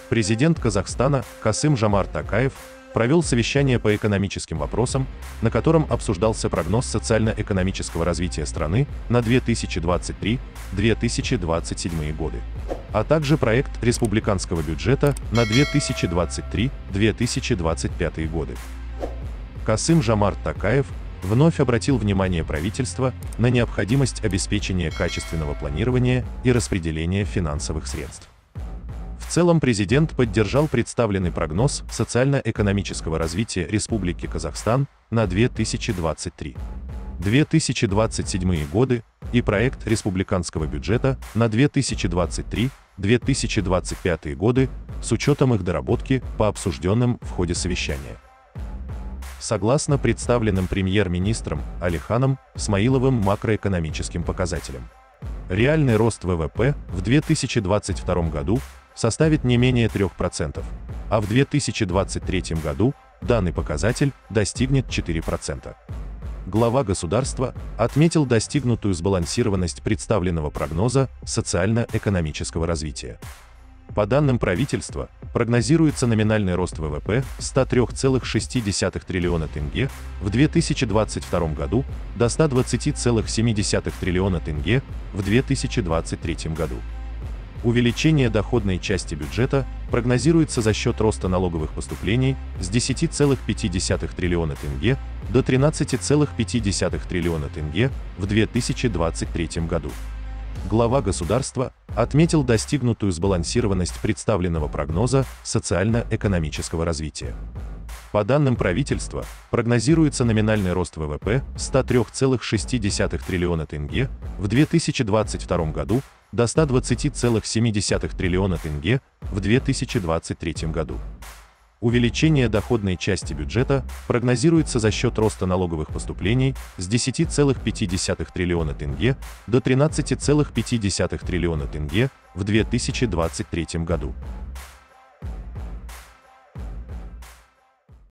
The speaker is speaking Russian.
Президент Казахстана Касым-Жомарт Токаев провел совещание по экономическим вопросам, на котором обсуждался прогноз социально-экономического развития страны на 2023-2027 годы, а также проект республиканского бюджета на 2023-2025 годы. Касым-Жомарт Токаев вновь обратил внимание правительства на необходимость обеспечения качественного планирования и распределения финансовых средств. В целом президент поддержал представленный прогноз социально-экономического развития Республики Казахстан на 2023-2027 годы и проект республиканского бюджета на 2023-2025 годы с учетом их доработки по обсужденным в ходе совещания. Согласно представленным премьер-министром Алиханом Смаиловым макроэкономическим показателям, реальный рост ВВП в 2022 году составит не менее 3%, а в 2023 году данный показатель достигнет 4%. Глава государства отметил достигнутую сбалансированность представленного прогноза социально-экономического развития. По данным правительства, прогнозируется номинальный рост ВВП 103,6 триллиона тенге в 2022 году до 120,7 триллиона тенге в 2023 году. Увеличение доходной части бюджета прогнозируется за счет роста налоговых поступлений с 10,5 триллиона тенге до 13,5 триллиона тенге в 2023 году. Глава государства отметил достигнутую сбалансированность представленного прогноза социально-экономического развития. По данным правительства, прогнозируется номинальный рост ВВП 103,6 триллиона тенге в 2022 году до 120,7 триллиона тенге в 2023 году. Увеличение доходной части бюджета прогнозируется за счет роста налоговых поступлений с 10,5 триллиона тенге до 13,5 триллиона тенге в 2023 году.